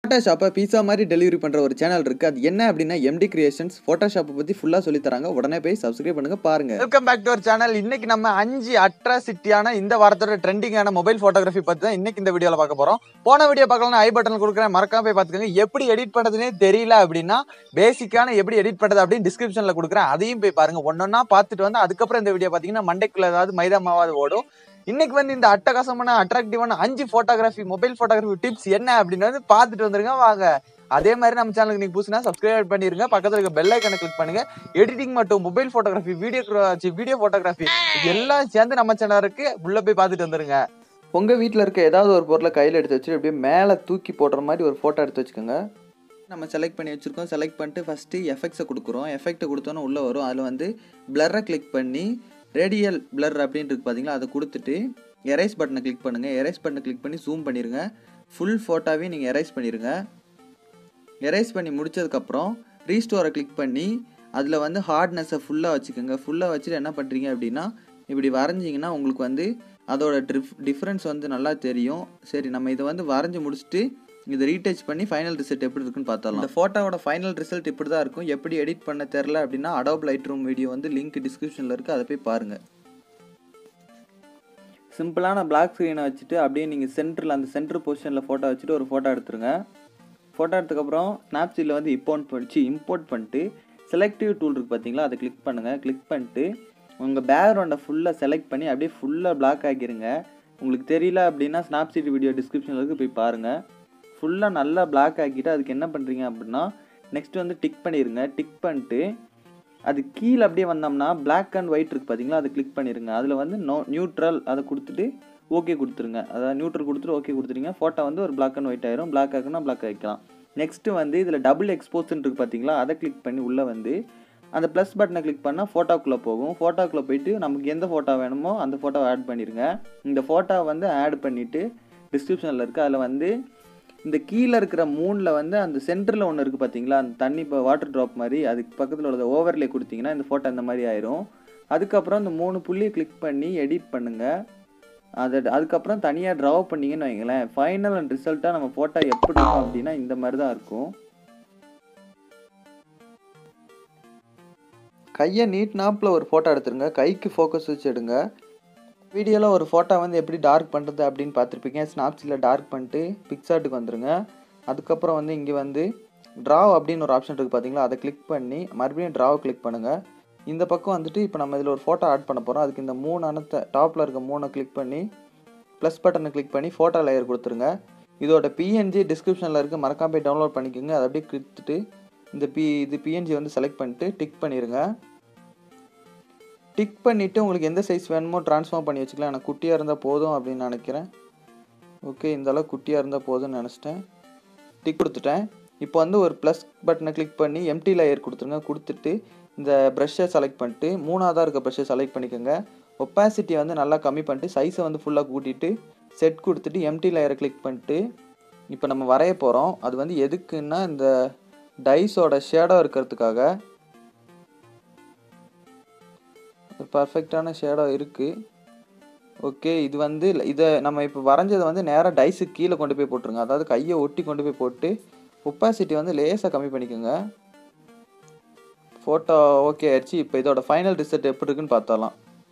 ஃபோட்டோஷாப்பை பீஸா மாதிரி டெலிவரி பண்ணுற ஒரு சேனல் இருக்குது. அது என்ன அப்படின்னா எம்டி கிரியேஷன்ஸ். ஃபோட்டோஷாப்பை பற்றி ஃபுல்லாக சொல்லி தராங்க. உடனே போய் சப்ஸ்கிரைப் பண்ணுங்கள், பாருங்கள். Welcome back to our channel. இன்னைக்கு நம்ம 5 அட்ராசிட்டியான இந்த வாரத்தோட ட்ரெண்டிங்கான மொபைல் ஃபோட்டோகிராஃபி பற்றி தான் இன்னைக்கு இந்த வீடியோவில் பார்க்க போகிறோம். போன வீடியோ பார்க்கலாம், ஐ பட்டன் கொடுக்குறேன், மறக்காம போய் பார்த்துக்கோங்க. எப்படி எடிட் பண்ணுறதுனே தெரியல அப்படின்னா பேசிக்கான எப்படி எடிட் பண்ணுறது அப்படின்னு டிஸ்கிரிப்ஷனில் கொடுக்குறேன், அதையும் போய் பாருங்க. ஒன்னொன்னா பார்த்துட்டு வந்து அதுக்கப்புறம் இந்த வீடியோ பார்த்தீங்கன்னா மண்டைக்குள்ள ஏதாவது மைதா மாவாது ஓடும். இன்னைக்கு வந்து இந்த அட்டகாசமான அட்ராக்டிவான 5 ஃபோட்டோகிராஃபி மொபைல் ஃபோட்டோகிராஃபி டிப்ஸ் என்ன அப்படின்னு வந்து பார்த்துட்டு வந்துருங்க வாங்க. அதே மாதிரி நம்ம சேனலுக்கு நீங்க புதுசுனா சப்ஸ்கிரைப் பண்ணிருங்க, பக்கத்துல இருக்க பெல் ஐகானை கிளிக் பண்ணுங்க. எடிட்டிங் மற்றும் மொபைல் ஃபோட்டோகிராஃபி, வீடியோ ஃபோட்டோகிராஃபி எல்லாம் சேர்ந்து நம்ம சேனலுக்கு உள்ள போய் பார்த்துட்டு வந்துருங்க. உங்கள் வீட்டில் இருக்க ஏதாவது ஒரு பொருளை கையில் எடுத்து வச்சுட்டு அப்படியே மேலே தூக்கி போடுற மாதிரி ஒரு ஃபோட்டோ எடுத்து வச்சுக்கோங்க. நம்ம செலக்ட் பண்ணி வச்சுருக்கோம். செலக்ட் பண்ணிட்டு ஃபஸ்ட்டு எஃபெக்ட்ஸை கொடுக்குறோம். எஃபெக்ட்டை கொடுத்தோன்னே உள்ளே வரும். அதில் வந்து பிளர்ரை கிளிக் பண்ணி ரேடியல் பிளர் அப்படின்னு இருக்கு பார்த்தீங்களா, அதை கொடுத்துட்டு எரேஸ் பட்டனை கிளிக் பண்ணுங்கள். எரேஸ் பட்டனை கிளிக் பண்ணி ஜூம் பண்ணிடுங்க. ஃபுல் ஃபோட்டோவே நீங்கள் எரேஸ் பண்ணிடுங்க. எரேஸ் பண்ணி முடித்ததுக்கப்புறம் ரீஸ்டோரை கிளிக் பண்ணி அதில் வந்து ஹார்ட்னஸை ஃபுல்லாக வச்சுக்கோங்க. ஃபுல்லாக வச்சுட்டு என்ன பண்ணுறீங்க அப்படின்னா இப்படி வரைஞ்சிங்கன்னா உங்களுக்கு வந்து அதோட டிஃப்ரென்ஸ் வந்து நல்லா தெரியும். சரி, நம்ம இதை வந்து வரைஞ்சி முடிச்சுட்டு இதை ரீடச் பண்ணி ஃபைனல் ரிசல்ட் எப்படி இருக்குன்னு பார்த்தாலும். இந்த ஃபோட்டோவோட ஃபைனல் ரிசல்ட் இப்படி தான் இருக்கும். எப்படி எடிட் பண்ண தெரில அப்படின்னா அடோப் லைட்ரூம் வீடியோ வந்து லிங்க் டிஸ்கிரிப்ஷனில் இருக்குது, அதை போய் பாருங்கள். சிம்பிளான பிளாக் ஸ்க்ரீனை வச்சுட்டு அப்படியே நீங்கள் சென்டரில் அந்த சென்டர் பொசிஷனில் ஃபோட்டோ வச்சுட்டு ஒரு ஃபோட்டோ எடுத்துருங்க. ஃபோட்டோ எடுத்ததுக்கப்புறம் ஸ்னாப்சீட்டில் வந்து இம்போர்ட் பண்ணிட்டு செலக்டிவ் டூல் இருக்குது பார்த்தீங்களா, அதை கிளிக் பண்ணுங்கள். கிளிக் பண்ணிட்டு உங்கள் பேக்ரவுண்டை ஃபுல்லாக செலக்ட் பண்ணி அப்படியே ஃபுல்லாக பிளாக் ஆக்கிடுங்க. உங்களுக்கு தெரியல அப்படின்னா ஸ்னாப்சீட் வீடியோ டிஸ்கிரிப்ஷனில் இருக்குது, போய் பாருங்கள். ஃபுல்லாக நல்லா பிளாக் ஆக்கிட்டு அதுக்கு என்ன பண்ணுறீங்க அப்படின்னா நெக்ஸ்ட் வந்து டிக் பண்ணிடுங்க. டிக் பண்ணிட்டு அது கீழே அப்படியே வந்தோம்னா பிளாக் அண்ட் ஒயிட் இருக்குது பார்த்தீங்களா, அதை கிளிக் பண்ணிடுங்க. அதில் வந்து நியூட்ரல் அதை கொடுத்துட்டு ஓகே கொடுத்துருங்க. அதாவது நியூட்ரல் கொடுத்துட்டு ஓகே கொடுத்துருங்க. ஃபோட்டோ வந்து ஒரு பிளாக் அண்ட் ஒயிட் ஆயிரும். பிளாக் ஆகுனா பிளாக் ஆகிக்கலாம். நெக்ஸ்ட்டு வந்து இதில் டபுள் எக்ஸ்போஸ்ன்னு இருக்குது பார்த்தீங்களா, அதை கிளிக் பண்ணி உள்ளே வந்து அந்த ப்ளஸ் பட்டனை கிளிக் பண்ணால் ஃபோட்டோக்குள்ளே போகும். ஃபோட்டோக்குள்ளே போயிட்டு நமக்கு எந்த ஃபோட்டோ வேணுமோ அந்த ஃபோட்டோவை ஆட் பண்ணிடுங்க. இந்த ஃபோட்டோவை வந்து ஆட் பண்ணிவிட்டு டிஸ்கிரிப்ஷனில் இருக்குது. அதில் வந்து இந்த கீழே இருக்கிற மூணில் வந்து அந்த சென்டரில் ஒன்று இருக்குது பார்த்தீங்களா, அந்த தண்ணி இப்போ வாட்டர் ட்ராப் மாதிரி, அதுக்கு பக்கத்தில் உள்ள ஓவர்லே கொடுத்தீங்கன்னா இந்த ஃபோட்டோ இந்த மாதிரி ஆயிரும். அதுக்கப்புறம் இந்த 3 புள்ளியை கிளிக் பண்ணி எடிட் பண்ணுங்கள். அதுக்கப்புறம் தனியாக ட்ரா பண்ணிங்கன்னு வைங்களேன், ஃபைனல் அண்ட் ரிசல்ட்டாக நம்ம ஃபோட்டோ எப்படி இருக்கும் அப்படின்னா இந்த மாதிரி தான் இருக்கும். கையை நீட் நாப்பில் ஒரு ஃபோட்டோ எடுத்துருங்க. கைக்கு ஃபோக்கஸ் வச்சு எடுங்க. வீடியோவில் ஒரு ஃபோட்டோ வந்து எப்படி டார்க் பண்ணுறது அப்படின்னு பார்த்துருப்பீங்க. ஸ்னாப்சீட்டில் டார்க் பண்ணிட்டு பிக்சார்ட்டுக்கு வந்துடுங்க. அதுக்கப்புறம் வந்து இங்கே வந்து ட்ரா அப்படின்னு ஒரு ஆப்ஷன் இருக்குது பார்த்தீங்களா, அதை கிளிக் பண்ணி மறுபடியும் ட்ராவை கிளிக் பண்ணுங்கள். இந்த பக்கம் வந்துட்டு இப்போ நம்ம இதில் ஒரு ஃபோட்டோ ஆட் பண்ண போகிறோம். அதுக்கு இந்த 3 அனத்தை டாப்பில் இருக்க 3 கிளிக் பண்ணி ப்ளஸ் பட்டனை கிளிக் பண்ணி ஃபோட்டோ லேயர் கொடுத்துருங்க. இதோட பிஎன்ஜி டிஸ்கிரிப்ஷனில் இருக்குது, மறக்காம போய் டவுன்லோட் பண்ணிக்கோங்க. அதை அப்படியே கொடுத்துட்டு இது பிஎன்ஜி வந்து செலக்ட் பண்ணிட்டு டிக் பண்ணிடுங்க. டிக் பண்ணிவிட்டு உங்களுக்கு எந்த சைஸ் வேணுமோ ட்ரான்ஸ்ஃபார்ம் பண்ணி வச்சுக்கலாம். எனக்கு குட்டியாக இருந்தால் போதும் அப்படின்னு நினைக்கிறேன். ஓகே, இந்த அளவுக்கு குட்டியாக இருந்தால் போதும்னு நினச்சிட்டேன். டிக் கொடுத்துட்டேன். இப்போ வந்து ஒரு ப்ளஸ் பட்டனை கிளிக் பண்ணி எம்டி லேயர் கொடுத்துருங்க. கொடுத்துட்டு இந்த ப்ரஷ்ஷை செலக்ட் பண்ணிட்டு 3ஆவதாக இருக்க ப்ரஷ்ஷை செலக்ட் பண்ணிக்கோங்க. ஒப்பாசிட்டியை வந்து நல்லா கம்மி பண்ணிட்டு சைஸை வந்து ஃபுல்லாக கூட்டிட்டு செட் கொடுத்துட்டு எம்டி லேயரை கிளிக் பண்ணிட்டு இப்போ நம்ம வரைய போகிறோம். அது வந்து எதுக்குன்னா இந்த டைஸோட ஷேடோ இருக்கிறதுக்காக. பர்ஃபெக்டான ஷேடோ இருக்குது. ஓகே, இது வந்து இதை நம்ம இப்போ வரைஞ்சதை வந்து நேராக டைஸுக்கு கீழே கொண்டு போய் போட்டுருங்க. அதாவது கையை ஒட்டி கொண்டு போய் போட்டு ஒப்பாசிட்டி வந்து லேசாக கம்மி பண்ணிக்கோங்க. ஃபோட்டோ ஓகே ஆயிடுச்சு. இப்போ இதோட ஃபைனல் ரிசல்ட் எப்படி இருக்குன்னு பார்த்தாலாம்.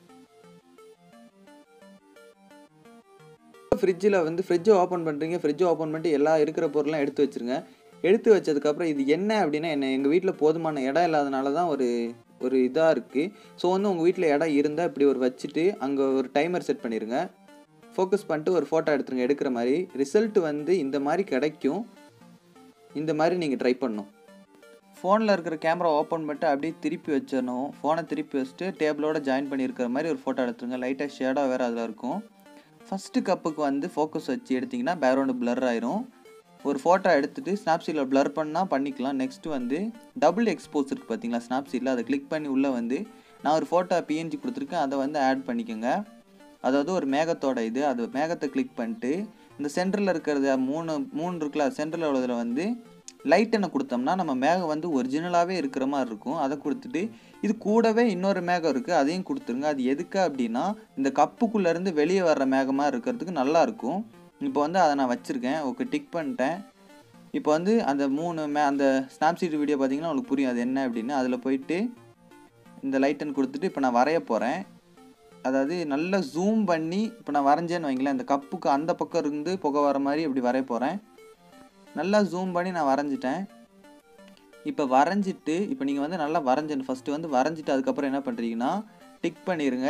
ஃப்ரிட்ஜை ஓப்பன் பண்ணுறீங்க. ஃப்ரிட்ஜை ஓப்பன் பண்ணிட்டு எல்லா இருக்கிற பொருள்லாம் எடுத்து வச்சுருங்க. எடுத்து வச்சதுக்கப்புறம் இது என்ன அப்படின்னா எங்கள் வீட்டில் போதுமான இடம் இல்லாதனால தான் ஒரு இதாக இருக்குது. ஸோ வந்து உங்கள் வீட்டில் இடம் இருந்தால் இப்படி ஒரு வச்சுட்டு அங்கே ஒரு டைமர் செட் பண்ணிடுங்க. ஃபோக்கஸ் பண்ணிட்டு ஒரு ஃபோட்டோ எடுத்துருங்க. எடுக்கிற மாதிரி ரிசல்ட் வந்து இந்த மாதிரி கிடைக்கும். இந்த மாதிரி நீங்கள் ட்ரை பண்ணணும். ஃபோனில் இருக்கிற கேமரா ஓப்பன் பண்ணிட்டு அப்படியே திருப்பி வச்சிடணும். ஃபோனை திருப்பி வச்சுட்டு டேபிளோட ஜாயின் பண்ணியிருக்கிற மாதிரி ஒரு ஃபோட்டோ எடுத்துருங்க. லைட்டாக ஷேடாக வேறு அதில் இருக்கும். ஃபஸ்ட்டு கப்புக்கு வந்து ஃபோக்கஸ் வச்சு எடுத்திங்கன்னா பேக்ரவுண்டு பிளர் ஆயிரும். ஒரு ஃபோட்டோ எடுத்துகிட்டு ஸ்னாப்சீட்டில் பிளர் பண்ணால் பண்ணிக்கலாம். நெக்ஸ்ட்டு வந்து டபுள் எக்ஸ்போஸ் இருக்குது பார்த்தீங்களா ஸ்னாப்சீட்டில், அதை கிளிக் பண்ணி உள்ளே வந்து நான் ஒரு ஃபோட்டோ பிஎன்ஜி கொடுத்துருக்கேன், அதை வந்து ஆட் பண்ணிக்கோங்க. அதாவது ஒரு மேகத்தோட இது, அது மேகத்தை கிளிக் பண்ணிட்டு இந்த சென்டரில் இருக்கிறத மூணு இருக்குல்ல, சென்டரில் உள்ளதில் வந்து லைட்டனை கொடுத்தோம்னா நம்ம மேகம் வந்து ஒரிஜினலாகவே இருக்கிற மாதிரி இருக்கும். அதை கொடுத்துட்டு இது கூடவே இன்னொரு மேகம் இருக்குது, அதையும் கொடுத்துருங்க. அது எதுக்கு அப்படின்னா இந்த கப்புக்குள்ளேருந்து வெளியே வர்ற மேகமாக இருக்கிறதுக்கு நல்லாயிருக்கும். இப்போ வந்து அதை நான் வச்சுருக்கேன். ஓகே, டிக் பண்ணிட்டேன். இப்போ வந்து அந்த அந்த ஸ்னாப்சீட் வீடியோ பார்த்தீங்கன்னா உங்களுக்கு புரியும் அது என்ன அப்படின்னு. அதில் போயிட்டு இந்த லைட்டன் கொடுத்துட்டு இப்போ நான் வரைய போகிறேன். அதாவது நல்லா ஜூம் பண்ணி இப்போ நான் வரைஞ்சேன்னு வைங்களேன், இந்த கப்புக்கு அந்த பக்கம் இருந்து புகை வர மாதிரி இப்படி வரைய போகிறேன். நல்லா ஜூம் பண்ணி நான் வரைஞ்சிட்டேன். இப்போ வரைஞ்சிட்டு இப்போ நீங்கள் வந்து நல்லா வரைஞ்சேன்னு ஃபஸ்ட்டு வந்து வரைஞ்சிட்டு அதுக்கப்புறம் என்ன பண்ணுறீங்கன்னா டிக் பண்ணிடுங்க.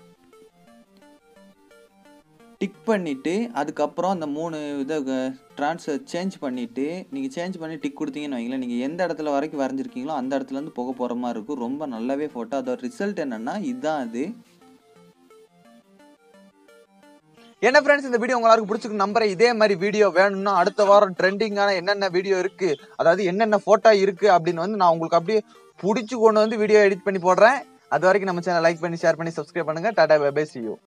டிக் பண்ணிவிட்டு அதுக்கப்புறம் அந்த 3 இதை சேஞ்ச் பண்ணிவிட்டு நீங்கள் சேஞ்ச் பண்ணி டிக் கொடுத்தீங்கன்னு வைங்களேன், நீங்கள் எந்த இடத்துல வரைக்கும் வரைஞ்சிருக்கீங்களோ அந்த இடத்துலேருந்து புகை போகிற மாதிரி இருக்கும். ரொம்ப நல்லாவே ஃபோட்டோ. அதோட ரிசல்ட் என்னென்னா இதுதான் அது. என்ன ஃப்ரெண்ட்ஸ், இந்த வீடியோ உங்களுக்கு பிடிச்சிருக்கு நம்புறேன். இதே மாதிரி வீடியோ வேணும்னா அடுத்த வாரம் ட்ரெண்டிங்கான என்னென்ன வீடியோ இருக்கு, அதாவது என்னென்ன போட்டோ இருக்கு அப்படின்னு வந்து நான் உங்களுக்கு அப்படியே பிடிச்சி கொண்டு வந்து வீடியோ எடிட் பண்ணி போடுறேன். அது வரைக்கும் நம்ம சேனல் லைக் பண்ணி ஷேர் பண்ணி சப்ஸ்கிரைப் பண்ணுங்க. Tata bye bye, see you.